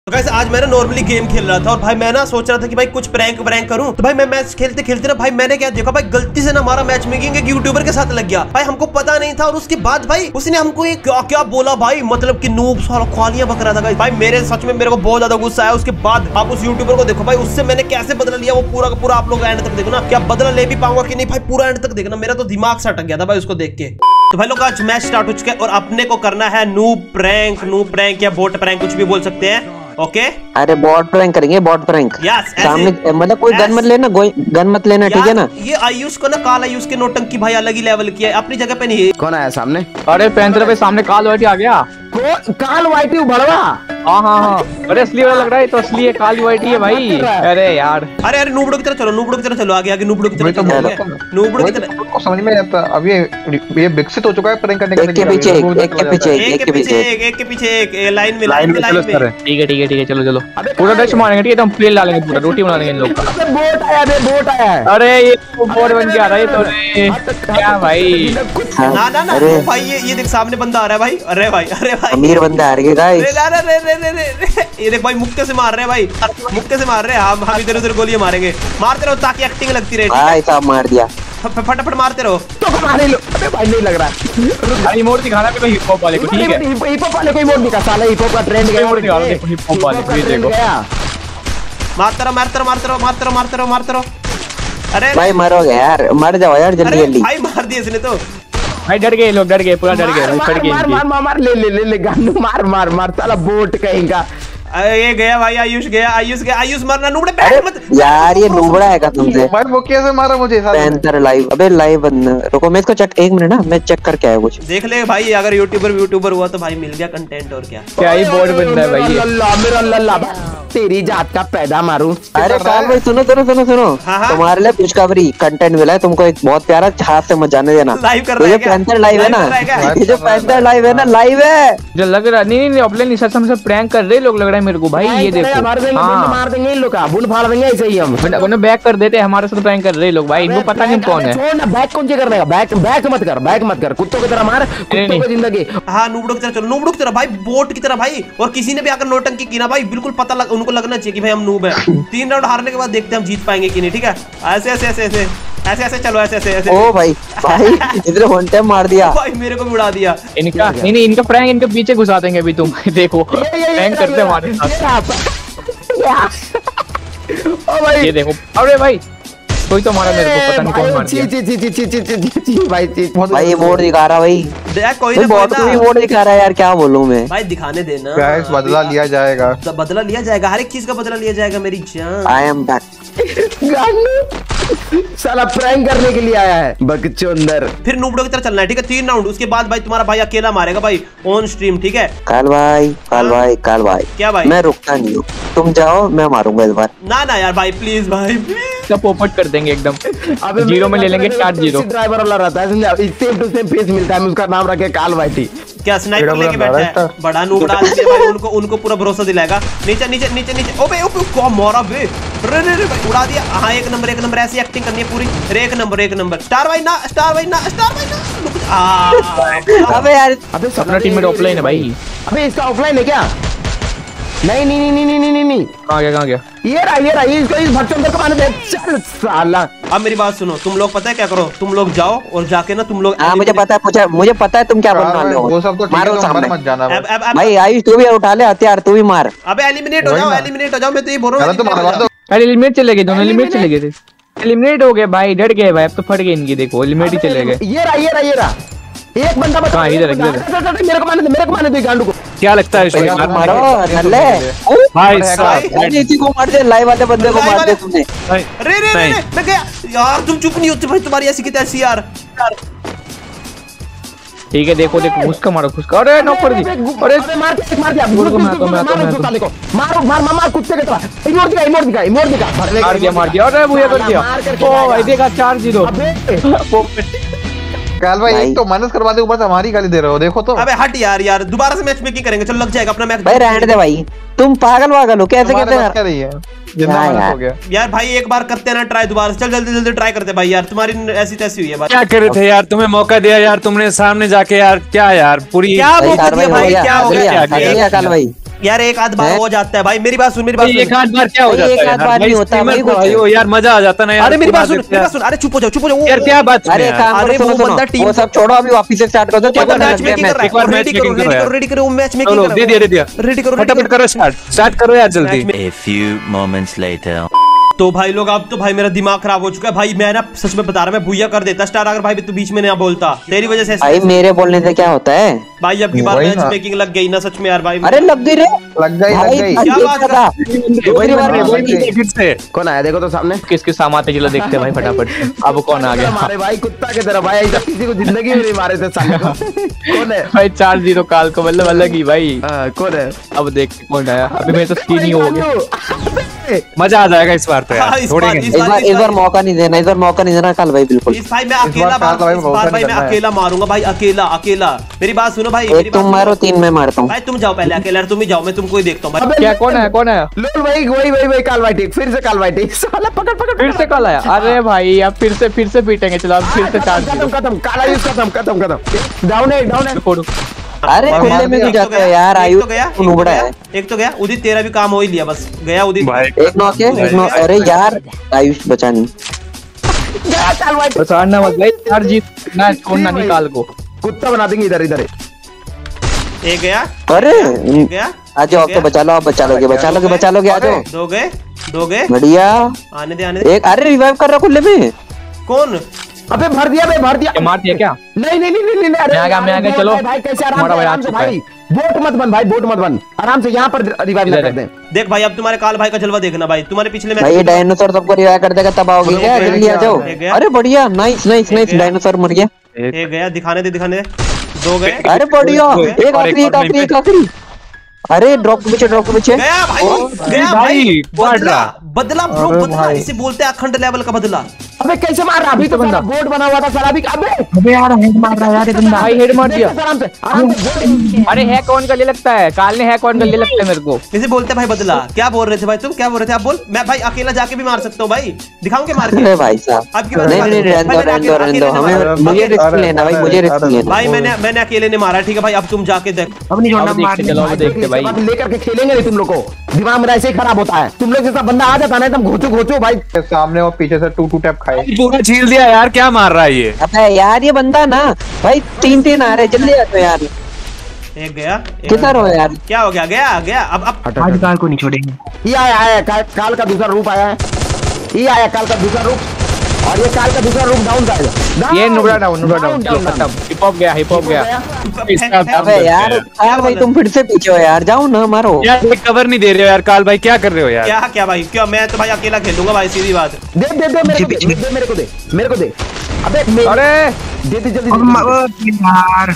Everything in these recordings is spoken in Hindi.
तो गाइस आज मैं ना नॉर्मली गेम खेल रहा था और भाई मैं ना सोच रहा था कि भाई कुछ प्रैंक करूं। तो भाई मैं मैच खेलते खेलते ना भाई मैंने क्या देखा भाई गलती से ना हमारा मैच मेकिंग एक यूट्यूबर के साथ लग गया। भाई हमको पता नहीं था और उसके बाद भाई उसने हमको एक क्या बोला भाई, मतलब कि नूब साला ख्वालियां बक रहा था भाई। मेरे सच में मेरे को बहुत ज्यादा गुस्सा आया। उसके बाद आप उस यूट्यूबर को देखो भाई, उससे मैंने कैसे बदला लिया वो पूरा का पूरा आप लोग एंड तक देखो ना, क्या बदला ले भी पाऊंगा कि नहीं भाई, पूरा एंड तक देखना। मेरा तो दिमाग से अटक गया था भाई उसको देख के। तो भाई लोग आज मैच स्टार्ट हो चुका है और अपने को करना है नूब प्रैंक या बोट प्रैंक, कुछ भी बोल सकते हैं। ओके अरे बॉट प्रैंक करेंगे, बॉट प्रैंक। सामने मतलब कोई गन मत लेना, गन मत लेना, ठीक है ना। ये आयुष को ना काल आयुष के नोटंकी भाई अलग ही लेवल की है, अपनी जगह पे नहीं है। कौन आया सामने? अरे पैंतर पे सामने काल वाइटी आ गया। काल वाइटी उभड़वा? हाँ। अरे असली वाला लग रहा है, तो असली है, काल वाइटी है भाई। अरे यार, अरे नूबड़ो की तरफ चलो, नूबड़ो की तरफ चलो, आगे नूबड़ो की तरफ चलो, नूबड़ो की तरफ। समझ में आता अब ये विकसित हो चुका है प्रैंक करने का। एक के पीछे एक लाइन में ठीक है चलो पूरा डच मारेंगे, ठीक है, हम प्लेन डालेंगे, पूरा रोटी बना लेंगे इन लोग का। बोट आया है। अरे ये बोट बन के आ रहा है, तो क्या भाई? ना भाई ये देख सामने बंदा आ रहा है भाई। अरे भाई अमीर बंदा आ रहा है गाइस। ये देख भाई मुक्के से मार रहे हैं भाई, मुक्के से मार रहे हैं। हम इधर उधर गोलियां मारेंगे, मारते रहो ताकि एक्टिंग लगती रहे। भाई साहब मार दिया, फटाफट मारते रहो। तो मारे लो। अबे भाई नहीं लग रहा है। इमोट दिखाना है हिप हॉप वाले को, ठीक है? हिप हॉप वाले को इमोट दिखा, साला हिप हॉप का ट्रेंड गया। इमोट दिखा देखो, हिप हॉप वाले को, ये देखो। मारते रहो। अरे भाई मरोगे यार, मर जाओ यार जल्दी। भाई मार दिए इसने तो। भाई डर गए लोग, डर गए, पूरा डर गए। मार ले गानू मार साला बोट कहेगा। ये गया भाई, आयुष मरना। नुबड़े बैठ मत यार, ये नुबड़ा है का तुमसे। भाई वो कैसे मारा मुझे? पैंतर लाइव। अबे लाइव बंदा, रुको मैं इसको चेक, एक मिनट ना मैं चेक करके आया कुछ। देख ले भाई, अगर यूट्यूबर हुआ तो भाई मिल गया कंटेंट। और क्या ही बोर्ड बन रहा है भाई। अल्लाह तेरी जात का पैदा मारूं। अरे काल भाई सुनो, तुम्हारे लिए खुशखबरी कंटेंट मिला है तुमको, एक बहुत प्यारा, हाथ से मत जाने देना। लाइव कर रहा है क्या? पैंतर लाइव है ना, ये जो पैंतर लाइव है ना, लाइव है जो लग रहा। नहीं ऑफलाइन सच में प्रैंक कर रहे लोग, लग रहा है मेरे को भाई। ये देखो मार देंगे इन लोग का, बुन फाड़ देंगे ऐसे ही हम। उन्हें बैक कर देते, हमारे साथ प्रैंक कर रहे लोग भाई। इनको पता नहीं कौन है। छोड़ ना, बैक कौन से करने का? बैक मत कर, कुत्तों की तरह मार, कुत्तों की जिंदगी। हाँ नुबड़ो की तरह चलो, नुबड़ो की तरह भाई, बोट की तरह भाई। और किसी ने भी आकर नोटंकी की ना भाई, बिल्कुल पता उनको लगना चाहिए कि भाई हम नूब है। 3 राउंड हारने के बाद देखते हैं हम जीत पाएंगे कि नहीं, ठीक है? ऐसे चलो, ऐसे। ओ भाई इधर वन टाइम मार दिया भाई, मेरे को भी उड़ा दिया। इनका प्रैंक इनके पीछे घुसा देंगे अभी तुम। देखो प्रैंक करते हमारे साथ। ये देखो, अरे भाई कोई तो मारा मेरे को, पता नहीं कौन मार दिया। भाई ये बोर्ड दिखा रहा भाई, कोई बोर्ड को भी बोर्ड दिखा रहा है यार, क्या बोलूं मैं भाई। दिखाने देना, बदला लिया जाएगा, हर एक चीज का बदला लिया जाएगा मेरी जान। I am back. साला प्रैंक करने के लिए आया है बकचोदर। फिर नूबड़ो की तरह चलना है, ठीक है? 3 राउंड, उसके बाद भाई तुम्हारा भाई अकेला मारेगा भाई ऑन स्ट्रीम, ठीक है? काल भाई क्या भाई? मैं रुकता नहीं हूँ, तुम जाओ, मैं मारूंगा इस बार। ना यार भाई प्लीज भाई, सब पोपट कर देंगे एकदम। अबे 0 में ले लेंगे, 4-0। ड्राइवर वाला रहता है, सेम टू सेम फेस मिलता है, उसका नाम रखे काल वाइटी। क्या स्नाइपर लेके बैठा है? बड़ा नूबड़ा आदमी भाई, उनको पूरा भरोसा दिलाएगा। नीचे। ओबे क्या मारा बे, रे भाई उड़ा दिया। हाँ एक नंबर, ऐसी एक्टिंग करनी है पूरी। एक नंबर। स्टार भाई ना। अबे यार, अपना टीममेट ऑफलाइन है भाई। अबे इसका ऑफलाइन है क्या? नहीं। कहाँ गया? ये रहा, इसको इस भटचोदर को मारने दे। चल साला। अब मेरी बात सुनो, तुम लोग पता है क्या करो? तुम लोग जाओ और जाके ना तुम लोग। हाँ मुझे पता है तुम क्या बनने वाले हो। वो सब तो मारो सामने मत जाना भाई। आयुष तू भी उठा ले हथियार, तू भी मार। अबे एलिमिनेट हो जाओ, मैं तो ये बोल रहा हूँ। पहले एलिमिनेट चले गए, दोनों एलिमिनेट चले गए थे। एलिमिनेट हो गए भाई, डट गए भाई, अब तो फट गए इनकी। देखो एलिमिनेट ही चले गए। ये रहा एक बंदा बता। इधर मेरे को मारने दे गांडू को। क्या लगता है? मारो भाई साहब, इसी को मार दे, लाइव वाले बंदे को मार दे तुमने। रे मैं गया यार, तुम चुप नहीं होते भाई, तुम्हारी ऐसी की तैसी यार। ठीक है देखो उसका मारो, उसका। अरे नॉक कर दी। अरे मार दिया। मार कुत्ते की तरह। इमोट दिखा। मार दिया। अरे भूया कर दिया। ओ भाई देखा 4-0। काल भाई एक तो माइनस करवा दे, ऊपर से हमारी गाली दे रहे हो, देखो तो। अबे हट यार दोबारा से मैच मेकिंग करेंगे, चल लग जाएगा अपना मैच। भाई रहने दे भाई, तुम पागल हो, कैसे कहते हैं क्या रही है? जितना माइनस हो गया यार भाई, एक बार करते ना ट्राई, दोबारा चल जल्दी ट्राई करते भाई। यार तुम्हारी ऐसी तैसी हुई है भाई। क्या कर रहे थे यार? तुम्हें मौका दिया यार तुमने सामने जाके यार, क्या यार पूरी क्या मौका दिया भाई? क्या हो गया? काल भाई यार एक आध बार हो जाता है भाई, मेरी बात सुन, मेरी बात सुन। एक आध बार क्या हो जाता है? एक आध बार नहीं होता भाई, यार मजा आ जाता ना यार। अरे मेरी बात सुन, मेरी बात सुन। अरे चुप हो जाओ यार, क्या बात? अरे अरे वो बंदा टीम, वो सब छोड़ो, अभी वापस से स्टार्ट कर दो। मैच मेकिंग कर रहा है, रेडी करो मैच मेकिंग चलो दे दिया रेडी करो, फटाफट करो, स्टार्ट करो यार जल्दी। A few moments later. तो भाई लोग अब तो भाई मेरा दिमाग खराब हो चुका है भाई, मैं ना सच में बता रहा, मैं भूया कर देता स्टार अगर भाई तू बीच में ना बोलता, तेरी वजह से। भाई मेरे बोलने से क्या होता है भाई, अब की बार मैच मेकिंग लग गई ना सच में यार भाई। अरे लग गई रे, लग गई। क्या बात था? फिर से कौन आया देखो तो सामने, किसके सामाते चलो देखते हैं भाई फटाफट। अब कौन आ गया? हमारे भाई कुत्ता की तरह भाई, ऐसा किसी को जिंदगी में नहीं मारे थे साले को। कौन है भाई 4-0 काल को मतलब अलग ही भाई। कौन है? अब देखते कौन आया। अभी मैं तो स्किन ही हो गया। मजा आ जाएगा इस बार तो यार, छोड़ेंगे। इस बार मौका नहीं देना, इस बार मौका नहीं देना काल भाई, बिल्कुल। इस भाई मैं अकेला भाई मैं अकेला मारूंगा भाई, अकेला। मेरी बात सुनो भाई, एक तुम मारो, 3 मैं मारता हूँ। भाई तुम जाओ पहले, अकेला तुम ही जाओ, मैं तुमको ही देखता हूँ भाई। क्या कौन है? लोल भाई, वही काल भाई, ठीक फिर से काल भाई, ठीक साला पकड़ फिर से कॉल आया। अरे भाई अब फिर से पीटेंगे। चलो अब फिर से 4-0 खत्म, काला यूज खत्म। डाउन है फोड़ो। अरे खुले में क्यों जाते हो यार? आयु नुबड़ा है। एक तो गया उदित, तेरा भी काम हो ही लिया, बस गया उदित। एक नॉक है, एक नॉक। अरे यार आयुष बचा नहीं, बचाना मत भाई, हर जीत ना छोड़ना निकाल को। कुत्ता बना देंगे इधर। एक गया। अरे गया, आ जाओ, अब तो बचा लो, आप बचा लोगे, आ जाओ। दो गए। बढ़िया, आने दे। एक अरे रिवाइव कर रहा खुले में। कौन? अबे भर दिया। मार दिया क्या? नहीं। मैं आ गया। चलो भाई कैसे हमारा भाई आ आराम से चुका है। भाई, बोट मत बन, आराम से यहाँ पर रिवाइव कर दे। देख भाई, अब तुम्हारे काल भाई का जलवा देखना भाई, तुम्हारे पिछले मैच। भाई ये डायनासोर सबको रिवाइव कर देगा, तब आओगे क्या? जल्दी आ जाओ। अरे बढ़िया, नाइस, डायनासोर मर गया। एक गया, दिखाने दे। दो गए। अरे बढ़िया, एक आखिरी। अरे ड्रॉप के पीछे गया भाई। बदला ब्रो, बदला इसे बोलते हैं अखंड लेवल का बदला। अबे कैसे मार रहा? अभी तो बंदा बोर्ड बना हुआ था साला। अबे यार हेड मार रहा है यार, बंदा भाई हेड मार दिया आराम से। अरे हैक ऑन कर ले लगता है, काल ने हैक ऑन कर ले लगता है मेरे को। इसे बोलते हैं भाई बदला। क्या बोल रहे थे भाई तुम? क्या बोल रहे थे आप? बोल। मैं भाई अकेला जाके भी मार सकता हूँ भाई, दिखाऊं के मार के? अरे भाई साहब, नहीं रहने दो, हमें मुझे रिस्क लेना भाई, मुझे रिस्क लेना। भाई मैंने अकेले ने मारा, ठीक है भाई, अब तुम जाके देख। अब नहीं छोड़ना, चलो देखते भाई, लेकर के खेलेंगे नहीं तुम लोग को, दिमाग मेरा ऐसे ही खराब होता है। तुम लोग जैसा बंदा आ जाता है ना एकदम घोचो भाई, सामने और पीछे से 2 टैप खाए। पूरा झील दिया यार, क्या मार रहा है ये? अबे यार ये बंदा ना भाई 3 आ रहे, जल्दी आ जाओ यार। एक गया। किधर हो यार? क्या हो गया? गया। अब आज काल को नहीं छोड़ेंगे। ये आया काल का दूसरा रूप आया है, ये आया काल का दूसरा रूप, और ये काल का दूसरा रूप डाउन जाएगा। ये नुबड़ा डाउन खत्म। हिप हॉप गया। अबे यार भाई तुम फिर से पीछे हो यार, जाओ ना मारो यार। कवर नहीं दे रहे हो यार काल भाई, क्या कर रहे हो यार? क्या भाई? क्या मैं तो भाई अकेला खेलूंगा भाई, सीधी बात। दे मेरे को दे। अबे दे जल्दी यार।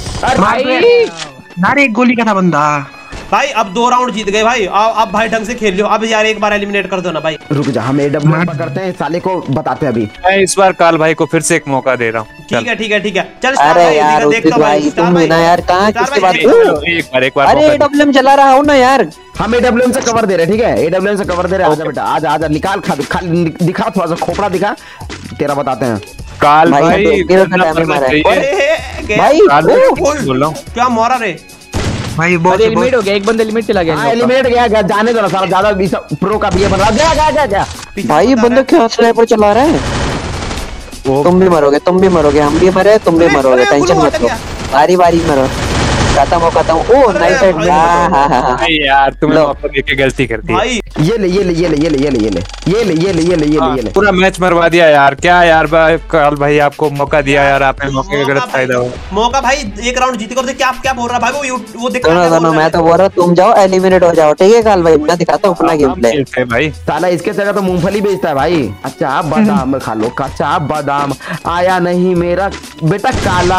भाई एक गोली का था बंदा भाई। अब 2 राउंड जीत गए भाई, अब भाई ढंग से खेल लियो। अब यार एक बार एलिमिनेट कर दो ना भाई। रुक जा, हम एडब्ल्यू पकड़ते हैं, साले को बताते हैं अभी। मैं इस बार काल भाई को फिर से एक मौका दे रहा हूँ। ठीक है। चल अरे यार भाई तुम ना यार, कहाँ किसके बात? एक बार अरे एडब्ल्यूएम चला रहा हूँ ना यार। हम एडब्ल्यूएम से कवर दे रहे, ठीक है? एडब्ल्यूएम से कवर दे रहे। आजा बेटा, आजा निकाल, दिखा थोड़ा सा खोपड़ा दिखा, तेरा बताते हैं। काल भाई बोल रहा हूँ, क्या मारा रे भाई? एलिमिनेट हो गया, एक बंदा एलिमिनेट चला गया। एलिमिनेट गया, जाने दो ना साला, ज्यादा प्रो का बीए बन रहा। गया भाई बंदा क्या स्नाइपर चला रहा है? तुम भी मरोगे, हम भी मरे, तुम भी मरोगे, टेंशन मत लो, बारी मरो। खत्म हो। ओ नाइस हेड। हां यार तुमने मौका देके गलती कर दी भाई। ये ले पूरा मैच मरवा दिया यार। क्या यार काल भाई, आपको मौका दिया यार, आपने मौके का गलत फायदा हुआ। मौका भाई, एक राउंड जीत कर। क्या बोल रहा भाई वो दिखा रहा है। मैं तो बोल रहा तुम जाओ एलिमिनेट हो जाओ, ठीक है काल भाई? मैं दिखाता हूं अपना गेम प्ले भाई। साला इसके जगह तो मूंगफली बेचता है भाई। अच्छा बादाम खा लो, कच्चा बादाम आया नहीं मेरा बेटा।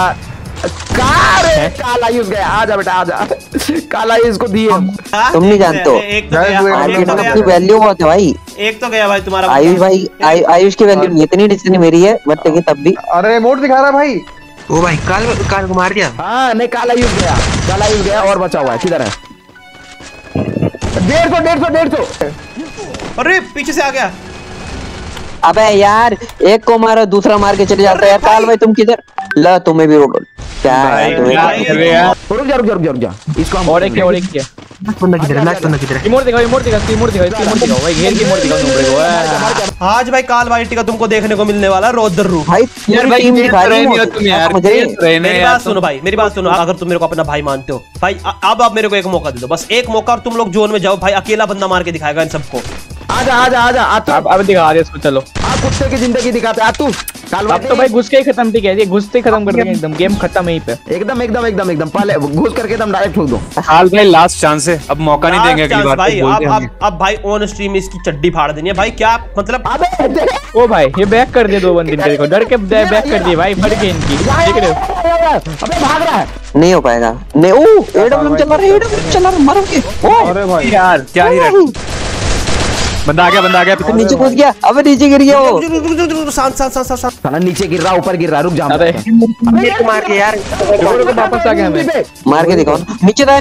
काला यूज गया। आजा बेटा, आजा। काला यूज को दिए तुम नहीं जानते हो, मार्केट की वैल्यू बहुत है भाई। एक तो गया भाई तुम्हारा। आयुष भाई, आयुष की वैल्यू इतनी जितनी मेरी है, बट लेकिन तब भी। अरे मोड दिखा रहा भाई। ओ भाई काल को मार दिया। हाँ नहीं, काला यूज गया और बचा हुआ है। किधर है? 150। अरे पीछे से आ गया। अबे यार एक को मारो दूसरा मार के चले जाता है यार। काल भाई तुम किधर ला, तुम्हें भी रोड क्या है रुक जा इसको हम और एक किया लास्ट बंदा किधर है, लास्ट बंदा किधर है? इमोट दिखाओ भाई, घेर के इमोट दिखाओ तुम को। आज भाई काल वाइटी का तुमको देखने को मिलने वाला रौद्र भाई पूरी टीम दिखा रही है मुझे। मेरी बात सुनो भाई, मेरी बात सुनो। अगर तुम मेरे को अपना भाई मानते हो भाई, अब आप मेरे को एक मौका दे दो, बस एक मौका, और तुम लोग जोन में जाओ भाई। अकेला बंदा मार के दिखाएगा इन सबको। आजा अब दिखा दे इसको, चलो आप कुत्ते की जिंदगी दिखाते आ तू। अब तो भाई घुस के ही खत्म, ठीक है, ये घुसते खत्म कर देंगे एकदम, गेम खत्म यहीं पे एकदम पहले घुस करके एकदम डायरेक्ट ठोक दो। हाल भाई लास्ट चांस है, अब मौका नहीं देंगे अगली बार। भाई अब भाई ऑन स्ट्रीम इसकी चड्डी फाड़ देनी है भाई। क्या मतलब? ओ भाई ये बैक कर दे 2 बंदे तेरे को, डर के बैक कर दिए भाई, फट गई इनकी, देख रहे हो? अबे भाग रहा है, नहीं हो पाएगा। नहीं ओ एडब्ल्यूएम चला रहा है मारो के। ओ अरे भाई यार क्या ही बंदा आ गया पीछे। नीचे कूद गया, अबे नीचे गिर गया वो। शांत। साला नीचे गिर रहा, ऊपर गिर रहा, रुक जा। अबे मार के यार वापस आ गया हमें, मार के दिखाओ, नीचे था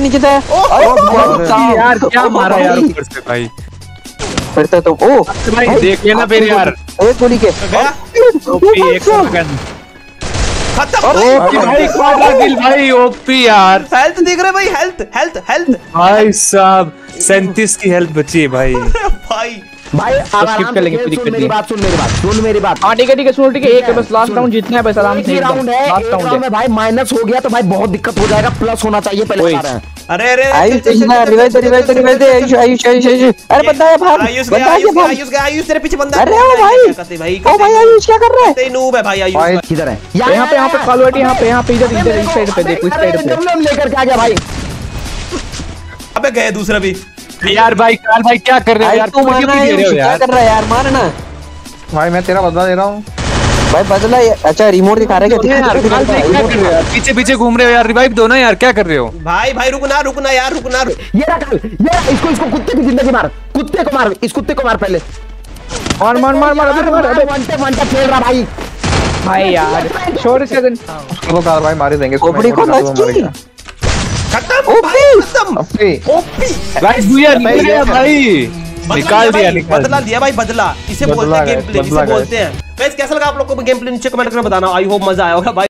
यार क्या मारा यार ऊपर से भाई। फिर तो ओ भाई देख लेना फिर यार, एक गोली के गया ओपी एक सेकंड खत्म। भाई क्वाड्राकिल भाई ओपी यार। हेल्थ देख रहे भाई, हेल्थ भाई साहब 37 की हेल्थ बची है भाई। भाई skip कर लेंगे, कोई दिक्कत मेरी बात सुन मेरी बात। हाँ ठीक है सुनो, ठीक है, एक है बस, लास्ट राउंड जीतना है बस, आराम से राउंड है, लास्ट राउंड है भाई माइनस हो गया तो भाई बहुत दिक्कत हो जाएगा, प्लस होना चाहिए पहले बता रहे हैं। अरे आयुष रिवाइव दे आयुष अरे बंदा है भाग, आयुष बंदा है भाग। आयुष तेरे पीछे बंदा। अरे ओ भाई ओ भाई आयुष क्या कर रहा है? ते नूब है भाई आयुष। भाई किधर है? यहाँ पे क्वालिटी, यहाँ पे इधर इस साइड पे देखो, इस साइड पे लेकर के आ गया भाई। अबे गए दूसरा भी यार भाई काल भाई क्या कर रहे हो यार, तू मारना है, क्या कर रहा है यार, मारना भाई मैं तेरा बदला दे रहा हूँ भाई, बदला। अच्छा रिमोट दिखा रहे क्या? यार काल भाई क्या कर रहे हो यार, पीछे घूम रहे हो यार, रिवाइव दो ना यार, क्या कर रहे हो भाई रुकना यार, रुकना। ये रहा इसको कुत्ते की जिंदगी मार, कुत्ते को मार, इस कुत्ते को मार पहले। मार अबे वनटे खेल रहा भाई यार, शोर से तो कार भाई मार ही देंगे। खोपड़ी को लग खत्म ओपी भाई यार भाई निकाल दिया बदला लिया भाई, बदला। इसे बोलते हैं गेम प्ले, इसे बोलते हैं। कैसा लगा आप लोग को गेम प्ले? नीचे कमेंट करके बताना। आई होप मजा आया होगा भाई।